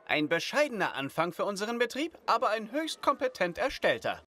Ein bescheidener Anfang für unseren Betrieb, aber ein höchst kompetent erstellter.